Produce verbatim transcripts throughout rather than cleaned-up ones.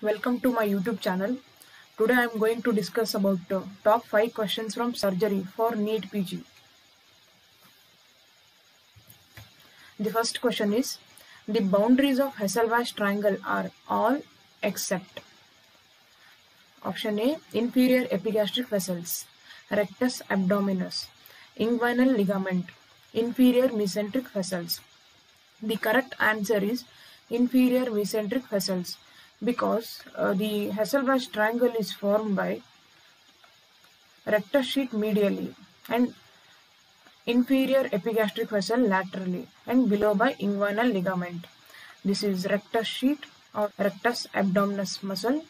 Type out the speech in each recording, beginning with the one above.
Welcome to my YouTube channel. Today I am going to discuss about uh, top five questions from surgery for NEET P G. The first question is, the boundaries of Hasselbalch triangle are all except. Option A, inferior epigastric vessels, rectus abdominis, inguinal ligament, inferior mesenteric vessels. The correct answer is inferior mesenteric vessels, because uh, the Hasselbalch triangle is formed by rectus sheet medially and inferior epigastric vessel laterally and below by inguinal ligament. This is rectus sheet or rectus abdominis muscle.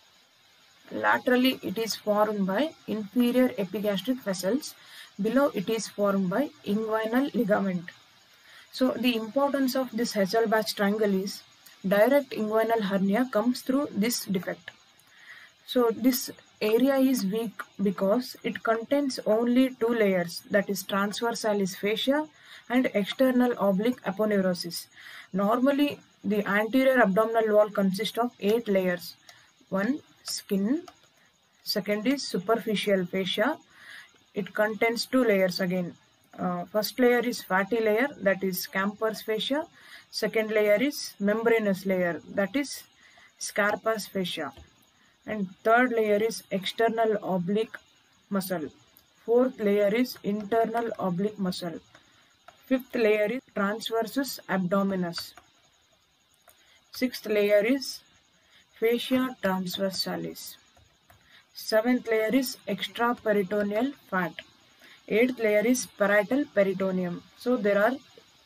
Laterally it is formed by inferior epigastric vessels. Below it is formed by inguinal ligament. So the importance of this Hasselbalch triangle is direct inguinal hernia comes through this defect. So this area is weak because it contains only two layers, that is transversalis fascia and external oblique aponeurosis. Normally the anterior abdominal wall consists of eight layers. One, skin. Second is superficial fascia. It contains two layers again. Uh, first layer is fatty layer, that is Camper's fascia. Second layer is membranous layer, that is Scarpa's fascia. And third layer is external oblique muscle. Fourth layer is internal oblique muscle. Fifth layer is transversus abdominis. Sixth layer is fascia transversalis. Seventh layer is extraperitoneal fat. Eighth layer is parietal peritoneum. So there are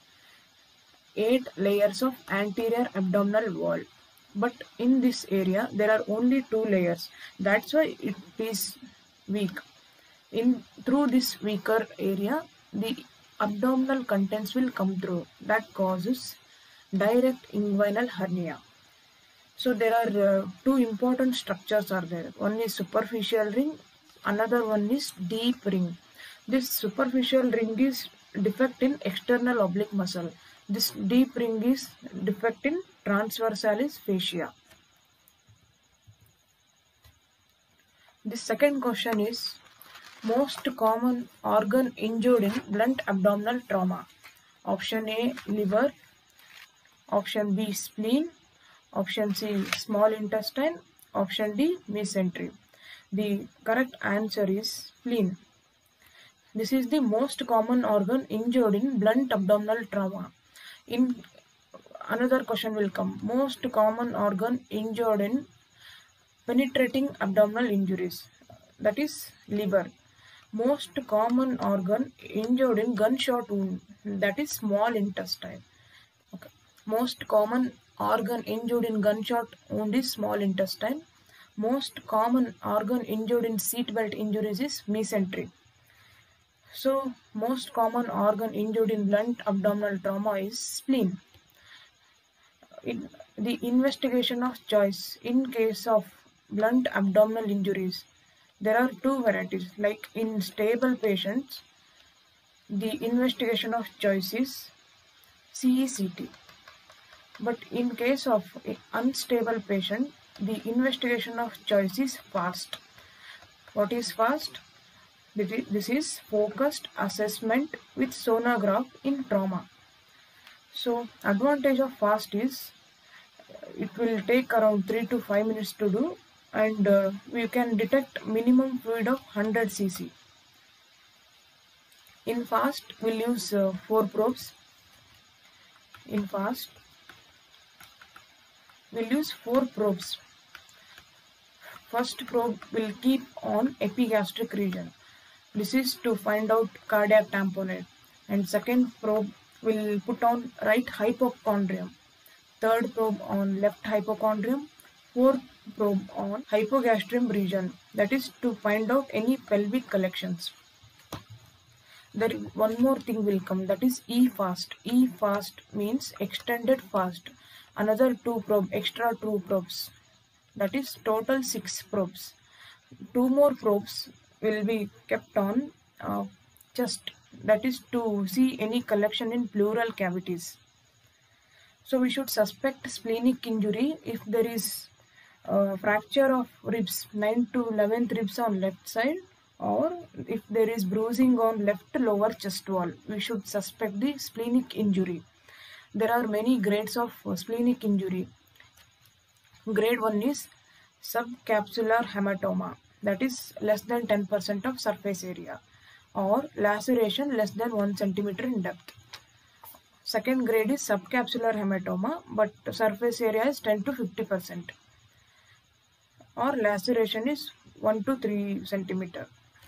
eight layers of anterior abdominal wall. But in this area there are only two layers. That's why it is weak. In through this weaker area, the abdominal contents will come through. That causes direct inguinal hernia. So there are uh, two important structures are there. One is superficial ring, another one is deep ring. This superficial ring is defect in external oblique muscle. This deep ring is defect in transversalis fascia. The second question is, most common organ injured in blunt abdominal trauma. Option A, liver. Option B, spleen. Option C, small intestine. Option D, mesentery. The correct answer is spleen. This is the most common organ injured in blunt abdominal trauma. In another question will come, most common organ injured in penetrating abdominal injuries, that is liver. Most common organ injured in gunshot wound, that is small intestine. Okay. Most common organ injured in gunshot wound is small intestine. Most common organ injured in seatbelt injuries is mesentery. So, most common organ injured in blunt abdominal trauma is spleen. In the investigation of choice in case of blunt abdominal injuries, there are two varieties. Like in stable patients, the investigation of choice is C E C T. But in case of unstable patient, the investigation of choice is FAST. What is FAST? This is focused assessment with sonograph in trauma. So advantage of FAST is it will take around three to five minutes to do, and uh, we can detect minimum fluid of one hundred c c. In FAST we'll use uh, four probes. In FAST we'll use four probes. First probe will keep on epigastric region. This is to find out cardiac tamponade. And second probe will put on right hypochondrium. Third probe on left hypochondrium. Fourth probe on hypogastrium region. That is to find out any pelvic collections. There one more thing will come, that is E-FAST. E-FAST means extended fast. Another two probe, extra two probes. That is total six probes. Two more probes will be kept on uh, chest, that is to see any collection in pleural cavities. So we should suspect splenic injury if there is uh, fracture of ribs, nine to eleventh ribs on left side, or if there is bruising on left lower chest wall, we should suspect the splenic injury. There are many grades of uh, splenic injury. Grade one is subcapsular hematoma, that is less than ten percent of surface area, or laceration less than one centimeter in depth. Second grade is subcapsular hematoma, but surface area is ten to fifty percent, or laceration is one to three centimeter.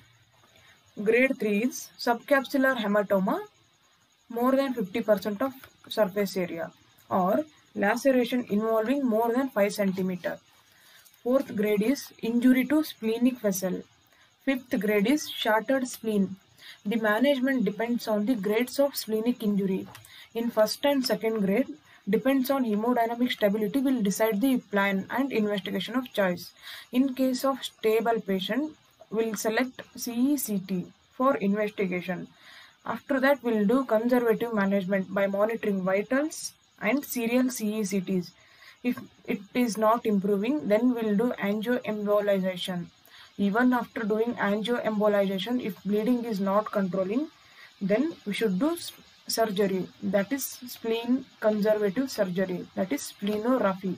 Grade three is subcapsular hematoma, more than fifty percent of surface area, or laceration involving more than five centimeter. Fourth grade is injury to splenic vessel. Fifth grade is shattered spleen. The management depends on the grades of splenic injury. In first and second grade, depends on hemodynamic stability will decide the plan and investigation of choice. In case of stable patient, we'll select C E C T for investigation. After that, we'll do conservative management by monitoring vitals and serial C E C Ts. If it is not improving, then we'll do angioembolization. Even after doing angioembolization, if bleeding is not controlling, then we should do surgery, that is spleen conservative surgery, that is splenography.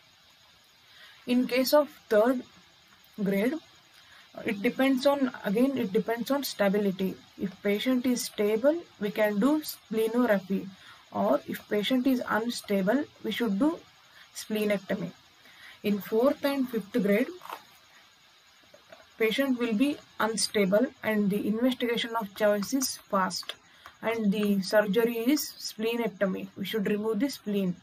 In case of third grade, it depends on, again it depends on stability. If patient is stable, we can do splenography, or if patient is unstable, we should do splenectomy. In fourth and fifth grade, patient will be unstable and the investigation of choice is fast, and the surgery is splenectomy. We should remove the spleen.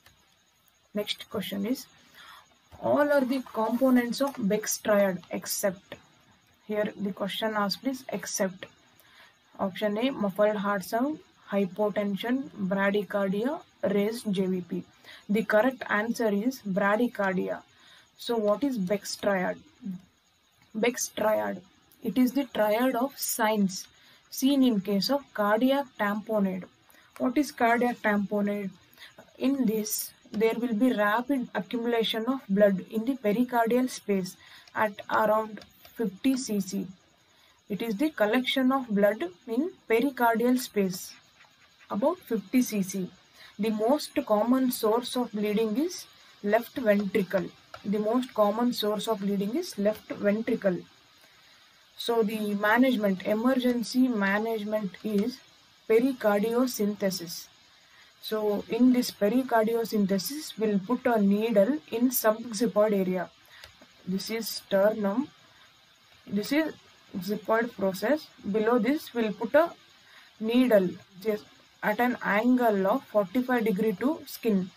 Next question is, all are the components of Beck's triad except. Here the question asked is except. Option A, muffled heart sound, hypotension, bradycardia, raised J V P. The correct answer is bradycardia. So what is Beck's triad? Beck's triad, it is the triad of signs seen in case of cardiac tamponade. What is cardiac tamponade? In this, there will be rapid accumulation of blood in the pericardial space at around fifty c c. It is the collection of blood in pericardial space, about fifty c c. The most common source of bleeding is left ventricle. The most common source of bleeding is left ventricle. So the management, emergency management is pericardiocentesis. So in this pericardiocentesis, we'll put a needle in subxiphoid area. This is sternum. This is xiphoid process. Below this, we'll put a needle just at an angle of forty-five degree to skin,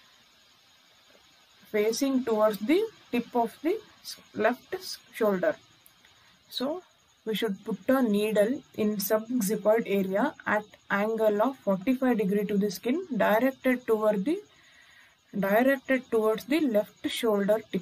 facing towards the tip of the left shoulder. So we should put a needle in subxiphoid area at angle of forty-five degree to the skin, directed toward the directed towards the left shoulder tip.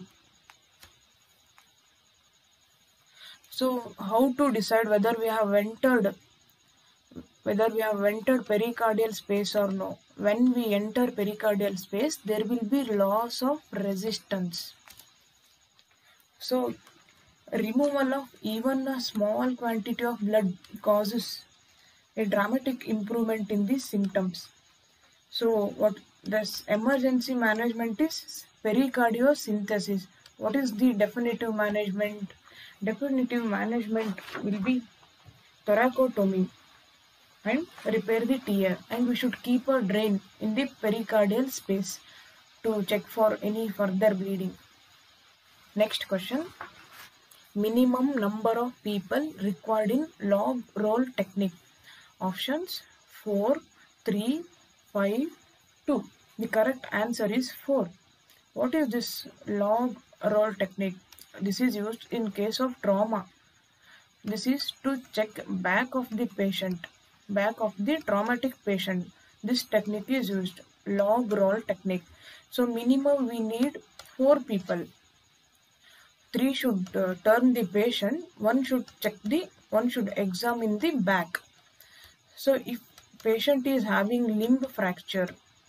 So how to decide whether we have entered whether we have entered pericardial space or no? When we enter pericardial space, there will be loss of resistance. So removal of even a small quantity of blood causes a dramatic improvement in the symptoms. So what this emergency management is pericardiocentesis. What is the definitive management? Definitive management will be thoracotomy and repair the tear, and we should keep a drain in the pericardial space to check for any further bleeding. Next question. Minimum number of people required in log roll technique. Options four, three, five, two. The correct answer is four. What is this log roll technique? This is used in case of trauma. This is to check back of the patient, back of the traumatic patient. This technique is used, log roll technique. So minimum we need four people. Three should uh, turn the patient, one should check the, one should examine the back. So if patient is having limb fracture,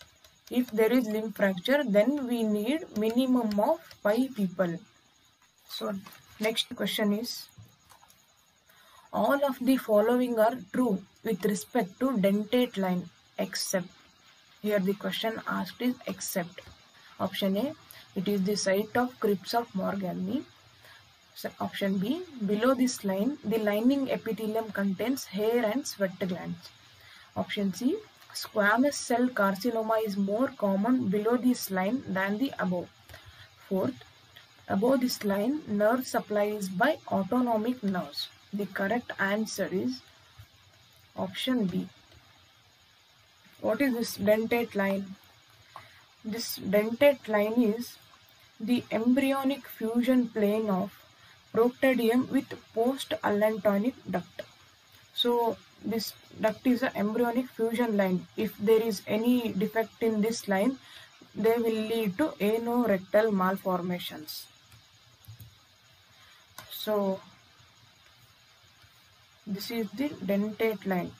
If there is limb fracture, then we need minimum of five people. So next question is, all of the following are true with respect to dentate line except. Here the question asked is except. Option A, it is the site of crypts of Morgellons. So option B, below this line, the lining epithelium contains hair and sweat glands. Option C, squamous cell carcinoma is more common below this line than the above. Fourth, above this line, nerve supply is by autonomic nerves. The correct answer is option B. What is this dentate line? This dentate line is the embryonic fusion plane of proctodium with post-allentonic duct. So this duct is an embryonic fusion line. If there is any defect in this line, they will lead to anorectal malformations. So this is the dentate line.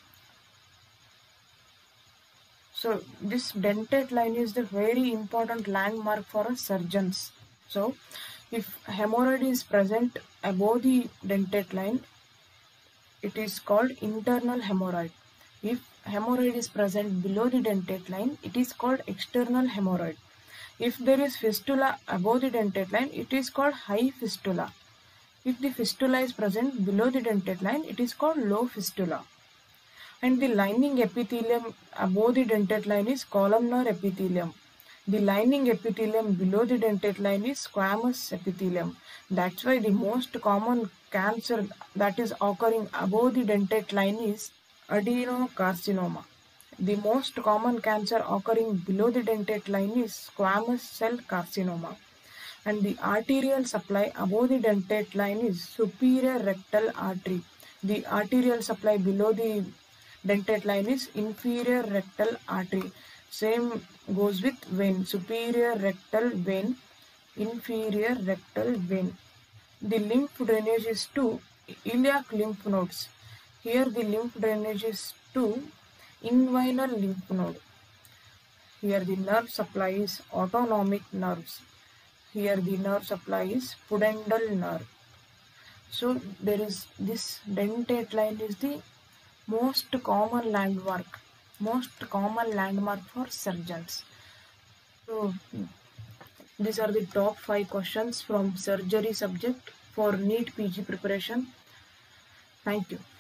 So this dentate line is the very important landmark for us surgeons. So if hemorrhoid is present above the dentate line, it is called internal hemorrhoid. If hemorrhoid is present below the dentate line, it is called external hemorrhoid. If there is fistula above the dentate line, it is called high fistula. If the fistula is present below the dentate line, it is called low fistula. And the lining epithelium above the dentate line is columnar epithelium. The lining epithelium below the dentate line is squamous epithelium. That's why the most common cancer that is occurring above the dentate line is adenocarcinoma. The most common cancer occurring below the dentate line is squamous cell carcinoma. And the arterial supply above the dentate line is superior rectal artery. The arterial supply below the dentate line is inferior rectal artery. Same goes with vein. Superior rectal vein, inferior rectal vein. The lymph drainage is to iliac lymph nodes. Here the lymph drainage is to inguinal lymph node. Here the nerve supply is autonomic nerves. Here the nerve supply is pudendal nerve. So there is this dentate line is the most common landmark, most common landmark for surgeons. So these are the top five questions from surgery subject for NEET P G preparation. Thank you.